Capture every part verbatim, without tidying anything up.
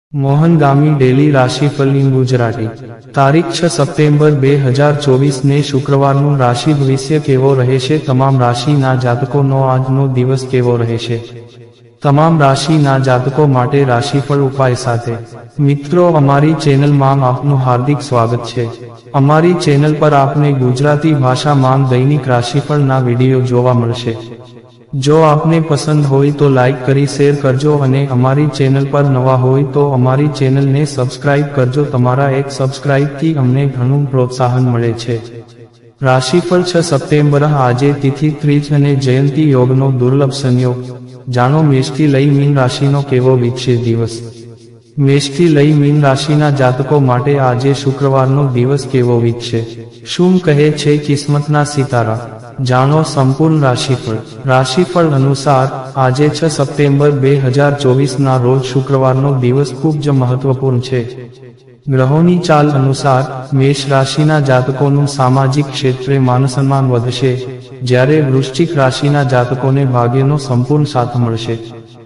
મોહનગામી daily રાશિફળ in Gujarati તારીખ છ સપ્ટેમ્બર બે હજાર ચોવીસ ને શુક્રવારનું રાશિ ભવિષ્ય કેવો રહેશે। તમામ રાશિના જાતકોનો આજનો દિવસ કેવો રહેશે। તમામ રાશિના જાતકો માટે રાશિફળ ઉપાય સાથે મિત્રો અમારી ચેનલમાં આપનું હાર્દિક સ્વાગત છે। અમારી ચેનલ પર આપને ગુજરાતી ભાષામાં દૈનિક રાશિફળના વિડીયો જોવા મળશે। જો આપને પસંદ હોય તો લાઈક કરી શેર કરજો અને અમારી ચેનલ પર નવા હોય તો અમારી ચેનલને સબસ્ક્રાઇબ કરજો। તમારા એક સબસ્ક્રાઇબથી અમને ઘણું પ્રોત્સાહન મળે છે। રાશિફળ છ સપ્ટેમ્બર આજે તિથિ ત્રીજ અને જયંતી યોગનો દુર્લભ સંયોગ। જાણો મેષથી લઈ મીન રાશિનો કેવો વીતશે દિવસ। મેષથી લઈ મીન રાશિના જાતકો માટે આજે શુક્રવારનો દિવસ કેવો વીતશે, શું કહે છે કિસ્મતના સિતારા, જાણો સંપૂર્ણ રાશિફળ। રાશિફળ અનુસાર આજે છ સપ્ટેમ્બર બે હજાર ચોવીસ ના રોજ શુક્રવારનો દિવસ ખૂબ જ મહત્વપૂર્ણ છે। ગ્રહોની ચાલ અનુસાર મેષ રાશિના જાતકોનું સામાજિક ક્ષેત્રે માનસન્માન વધશે, જ્યારે વૃશ્ચિક રાશિના જાતકોને ભાગ્યનો સંપૂર્ણ સાથ મળશે।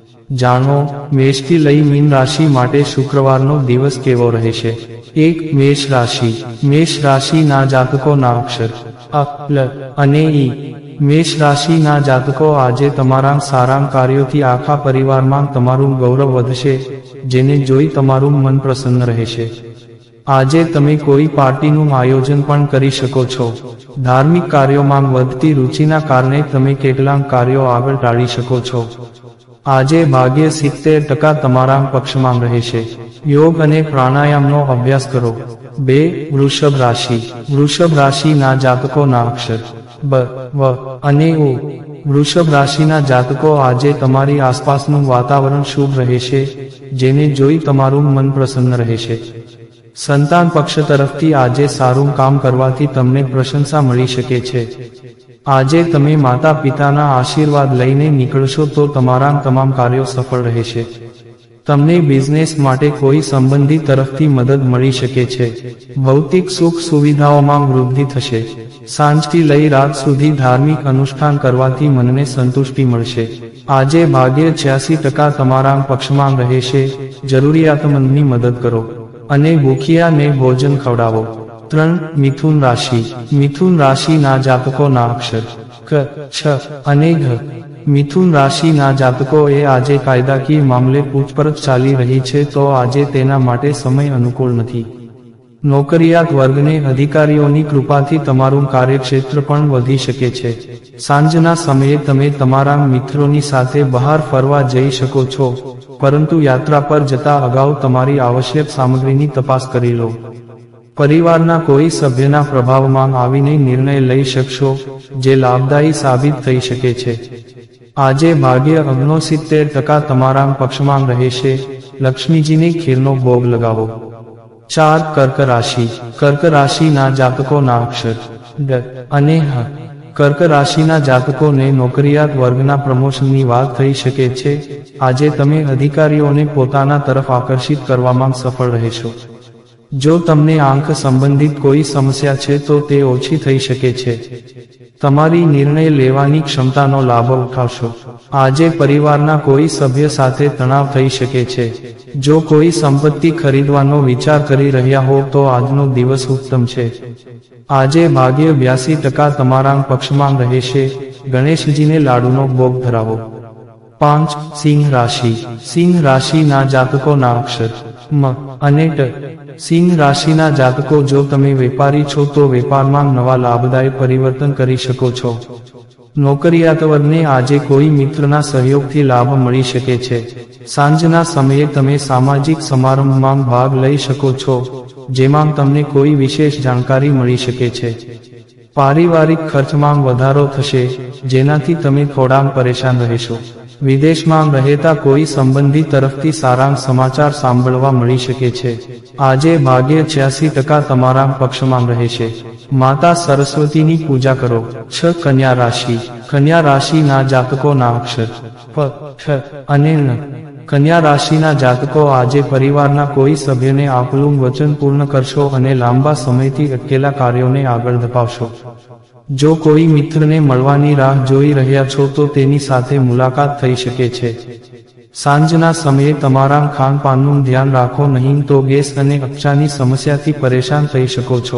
જાણો મેષથી લઈ મીન રાશિ માટે શુક્રવારનો દિવસ કેવો રહેશે। એક મેષ રાશિ મેષ રાશિના જાતકોના અક્ષર અ, લ અને ઈ। મેષ રાશિના જાતકો આજે તમારા સારા કાર્યોથી આખા પરિવારમાં તમારું ગૌરવ વધશે, જેને જોઈ તમારું મન પ્રસન્ન રહેશે। આજે તમે કોઈ પાર્ટીનું આયોજન પણ કરી શકો છો। ધાર્મિક કાર્યોમાં વધતી રુચિના કારણે તમે કેટલાક કાર્યો આગળ ટાળી શકો છો। આજે ભાગ્ય સિત્તેર ટકા તમારા પક્ષમાં રહેશે। યોગ અને પ્રાણાયામનો અભ્યાસ કરો। બે વૃષભ રાશિ વૃષભ રાશિના જાતકોના અક્ષર બ, વ અને ઉ। વૃષભ રાશિના જાતકો આજે તમારી આસપાસનું વાતાવરણ શુભ રહેશે, જેને જોઈ તમારું મન પ્રસન્ન રહેશે। સંતાન પક્ષ તરફથી આજે સારું કામ કરવાથી તમને પ્રશંસા મળી શકે છે। આજે તમે માતા પિતાના આશીર્વાદ લઈને નીકળશો તો તમારા તમામ કાર્યો સફળ રહેશે। તમને બિઝનેસ માટે કોઈ સંબંધી તરફથી મદદ મળી શકે છે। ભૌતિક સુખ સુવિધાઓમાં વૃદ્ધિ થશે। સાંજથી લઈ રાત સુધી ધાર્મિક અનુષ્ઠાન કરવાથી મનને સંતુષ્ટિ મળશે। આજે ભાગ્ય છ્યાસી ટકા તમારા પક્ષમાં રહેશે। જરૂરિયાતમંદની મદદ કરો અને ભૂખ્યાને ભોજન ખવડાવો। ત્રણ મિથુન રાશિ મિથુન રાશિના જાતકોના અક્ષર ક, છ અને ઘ। મિથુન રાશિના જાતકોએ આજે કાયદાકીય મામલે પૂછપરછ ચાલી રહી છે તો આજે તેના માટે સમય અનુકૂળ નથી। નોકરિયાત વર્ગને અધિકારીઓની કૃપાથી તમારું કાર્યક્ષેત્ર પણ વધી શકે છે। સાંજના સમયે તમે તમારા મિત્રોની સાથે બહાર ફરવા જઈ શકો છો, પરંતુ યાત્રા પર જતા અગાઉ તમારી આવશ્યક સામગ્રીની તપાસ કરી લો। પરિવારના કોઈ સભ્યના પ્રભાવમાં આવીને નિર્ણય લઈ શકશો, જે લાભદાયી સાબિત થઈ શકે છે। આજે ભાગ્ય ઓગણસિત્તેર ટકા તમારા પક્ષમાં રહેશે। લક્ષ્મીજીને ખીરનો ભોગ લગાવો। ચાર કર્ક રાશિ કર્ક રાશિના જાતકોના અક્ષર ડ અને હ। કર્ક રાશિના જાતકોને નોકરિયાત વર્ગના પ્રમોશનની વાત થઈ શકે છે। આજે તમે અધિકારીઓને પોતાના તરફ આકર્ષિત કરવામાં સફળ રહેશો। જો તમને આંખ સંબંધિત કોઈ સમસ્યા છે તો તે ઓછી થઈ શકે છે। તમારી નિર્ણય લેવાની ક્ષમતાનો લાભ ઉઠાવશો। આજે પરિવારના કોઈ સભ્ય સાથે તણાવ થઈ શકે છે। જો કોઈ સંપત્તિ ખરીદવાનો વિચાર કરી રહ્યા હો તો આજનો દિવસ ઉત્તમ છે। આજે ભાગ્ય બ્યાસી ટકા તમારા પક્ષમાં રહેશે। ગણેશજીને લાડુનો ભોગ ધરાવો। પાંચ સિંહ રાશિ સિંહ રાશિના જાતકોના અક્ષર મ અને ટ। સિંહ રાશિના જાતકો જો તમે વેપારી છો તો વેપારમાં નવા લાભદાયક પરિવર્તન કરી શકો છો। નોકરિયાત વર્ગને આજે કોઈ મિત્રના સહયોગથી લાભ મળી શકે છે। સાંજના સમયે તમે સામાજિક સમારંભમાં ભાગ લઈ શકો છો, જેમાં તમને કોઈ વિશેષ જાણકારી મળી શકે છે। પારિવારિક ખર્ચમાં વધારો થશે, જેનાથી તમે થોડા પરેશાન રહેશો। વિદેશમાં રહેતા કોઈ સંબંધી તરફથી સારા સમાચાર સાંભળવા મળી શકે છે। આજે ભાગ્ય છ્યાસી ટકા તમારા પક્ષમાં રહેશે। માતા સરસ્વતીની પૂજા કરો। છ કન્યા રાશિ કન્યા રાશિના જાતકોના અક્ષર પ, ઠ અને ન। કન્યા રાશિના જાતકો આજે પરિવારના કોઈ સભ્યને આપેલું વચન પૂર્ણ કરશો અને લાંબા સમયથી અટકેલા કાર્યોને આગળ ધપાવશો। જો કોઈ મિત્રને મળવાની રાહ જોઈ રહ્યા છો તો તેની સાથે મુલાકાત થઈ શકે છે। સાંજના સમયે તમારા ખાનપાનનું ધ્યાન રાખો, નહીં તો ગેસ અને અપચાની સમસ્યાથી પરેશાન થઈ શકો છો.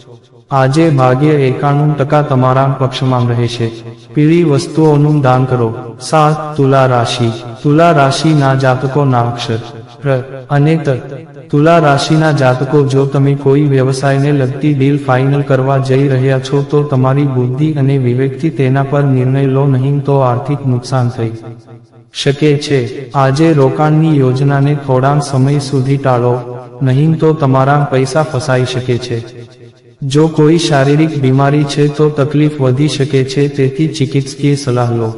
આજે ભાગ્ય એકાણું ટકા તમારા પક્ષમાં રહેશે. પીળી વસ્તુઓનું દાન કરો. સાત. તુલા રાશિ. તુલા રાશિના જાતકોના અક્ષર ર અને ત. તુલા રાશિના જાતકો, જો તમે કોઈ વ્યવસાયને લગતી ડીલ ફાઇનલ કરવા જઈ રહ્યા છો તો તમારી બુદ્ધિ અને વિવેકથી તેના પર નિર્ણય લો, નહીં તો આર્થિક નુકસાન થઈ શકે છે. આજે રોકાણની યોજનાને થોડા સમય સુધી ટાળો, નહીં તો તમારા પૈસા ફસાઈ શકે છે. જો કોઈ શારીરિક બીમારી છે તો તકલીફ વધી શકે છે, તેથી ચિકિત્સકીય સલાહ લો.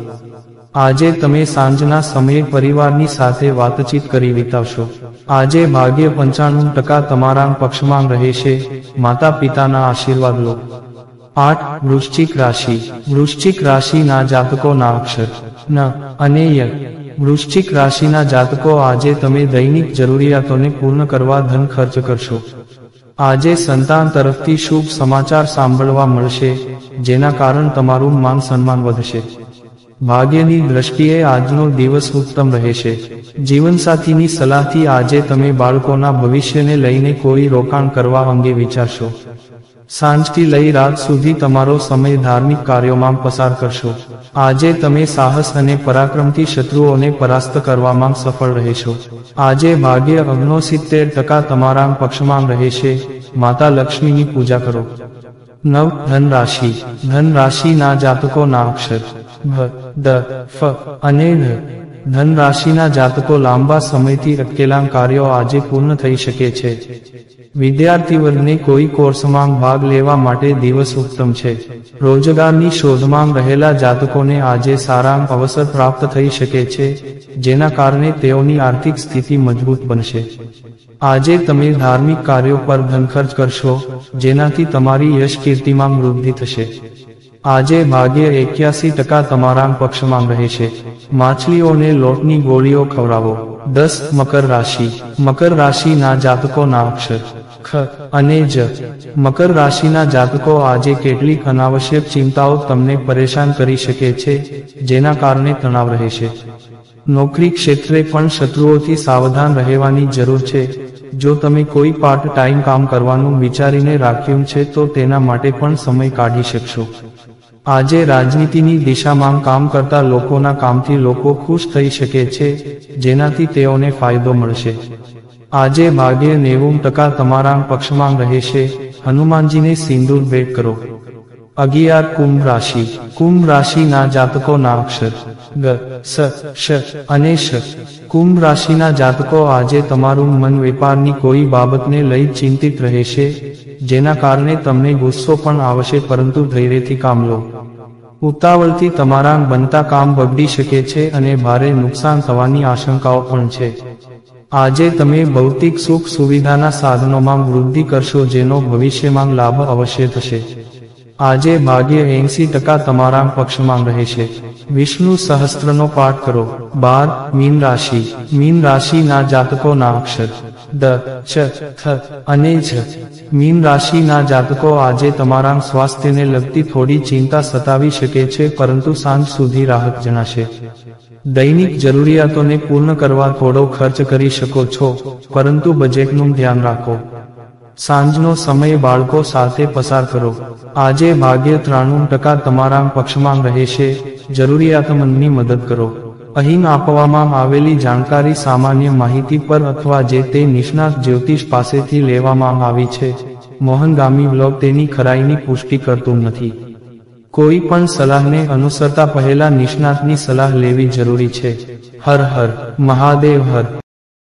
આજે તમે સાંજના સમયે પરિવારની સાથે વાતચીત કરી વિતાવશો. આજે ભાગ્ય પંચાણું ટકા તમારા પક્ષમાં રહેશે. માતા પિતાના આશીર્વાદ લો. આઠ. વૃશ્ચિક રાશિ. વૃશ્ચિક રાશિના જાતકોના અક્ષર ન અને ય. વૃશ્ચિક રાશિના જાતકો, આજે તમે દૈનિક જરૂરિયાતોને પૂર્ણ કરવા ધન ખર્ચ કરશો. આજે સંતાન તરફથી શુભ સમાચાર સાંભળવા મળશે, જેના કારણે તમારું માન સન્માન વધશે. ભાગ્યની દ્રષ્ટિએ આજનો દિવસ ઉત્તમ રહેશે. જીવનસાથીની સલાહથી આજે તમે બાળકોના ભવિષ્યને લઈને કોઈ રોકાણ કરવા અંગે વિચારશો. સાંજથી લઈ રાત સુધી તમારો સમય ધાર્મિક કાર્યોમાં પસાર કરશો. આજે તમે સાહસ અને પરાક્રમથી શત્રુઓને પરાસ્ત કરવામાં સફળ રહેશો. આજે ભાગ્ય ઓગણસિત્તેર ટકા તમારા પક્ષમાં રહેશે. માતા લક્ષ્મીની પૂજા કરો. નવ. ધન રાશિ. ધન રાશિના જાતકોના અક્ષર ભ, દ, ફ અને ધ. ધન રાશિના જાતકો, લાંબા સમયથી અટકેલા કાર્યો આજે પૂર્ણ થઈ શકે છે. વિદ્યાર્થી વર્ગને કોઈ કોર્સમાં ભાગ લેવા માટે દિવસ ઉત્તમ છે. રોજગારની શોધમાં રહેલા જાતકોને આજે સારા અવસર પ્રાપ્ત થઈ શકે છે, જેના કારણે તેઓની આર્થિક સ્થિતિ મજબૂત બનશે. આજે તમે ધાર્મિક કાર્યો પર ધન ખર્ચ કરશો, જેનાથી તમારી યશ કીર્તિમાં વૃદ્ધિ થશે. આજે ભાગ્ય એક્યાસી ટકા તમારા પક્ષમાં રહેશે. માછલીઓને લોટની ગોળીઓ ખવડાવો. દસ. મકર રાશિ. મકર રાશિના જાતકોના અક્ષર ખ અને જ. મકર રાશિના જાતકો, આજે કેટલીક અનાવશ્યક ચિંતાઓ તમને પરેશાન કરી શકે છે, જેના કારણે તણાવ રહેશે. નોકરી ક્ષેત્રે પણ શત્રુઓથી સાવધાન રહેવાની જરૂર છે. જો તમે કોઈ પાર્ટ ટાઈમ કામ કરવાનું વિચારીને રાખ્યું છે તો તેના માટે પણ સમય કાઢી શકશો. આજે રાજનીતિની દિશામાં કામ કરતા લોકોના કામથી લોકો ખુશ થઈ શકે છે, જેનાથી તેઓને ફાયદો મળશે. આજે ભાગ્ય નેવું ટકા તમારા પક્ષમાં રહેશે. હનુમાનજીને સિંદૂર ભેટ કરો. અગિયાર. કુંભ રાશિ. કુંભ રાશિના જાતકોના અક્ષર ગ, સ, શ અને શ. કુંભ રાશિના જાતકો, આજે તમારું મન વેપારની કોઈ બાબતને લઈ ચિંતિત રહેશે, જેના કારણે તમને ગુસ્સો પણ આવશે, પરંતુ ધૈર્યથી કામ લો. ઉતાવળથી તમારા બનતા કામ બગડી શકે છે અને ભારે નુકસાન થવાની આશંકાઓ પણ છે. આજે તમે ભૌતિક સુખ સુવિધાના સાધનોમાં વૃદ્ધિ કરશો, જેનો ભવિષ્યમાં લાભ અવશ્ય થશે. આજે ભાગ્ય એંસી ટકા તમારા પક્ષમાં રહેશે. વિષ્ણુ સહસ્ત્રનો પાઠ કરો. બાર. મીન રાશિ. મીન રાશિના જાતકોના અક્ષર દ, ચ, થ અને ઝ. મીન રાશિના જાતકો, આજે તમારા સ્વાસ્થ્યને લગતી થોડી ચિંતા સતાવી શકે છે, પરંતુ સાંજ સુધી રાહત જણાશે. દૈનિક જરૂરિયાતોને પૂર્ણ કરવા થોડો ખર્ચ કરી શકો છો, પરંતુ બજેટનું ધ્યાન રાખો. સાંજનો સમય બાળકો સાથે પસાર કરો. આજે ભાગ્ય ત્રાણું ટકા તમારા પક્ષમાં રહેશે. જરૂરિયાતમંદની મદદ કરો. અહીં આપવામાં આવેલી જાણકારી સામાન્ય માહિતી પર અથવા જે તે નિષ્ણાત જ્યોતિષ પાસેથી લેવામાં આવી છે. મોહનગામી બ્લોગ તેની ખરાઈની પુષ્ટિ કરતું નથી. કોઈ પણ સલાહને અનુસરતા પહેલા નિષ્ણાતની સલાહ લેવી જરૂરી છે. હર હર મહાદેવ. હર